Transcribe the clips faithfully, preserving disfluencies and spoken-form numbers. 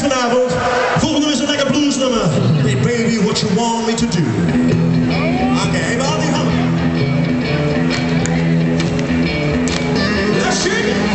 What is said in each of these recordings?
vanavond. Volgende is een lekker bluesnummer. Hey baby, what you want me to do? Oké, okay, even al die handen. Let's shake it.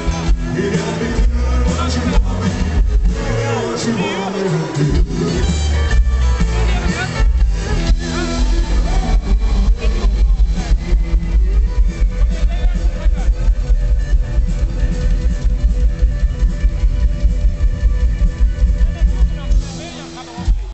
You got me doing what you want me, what you want me to do.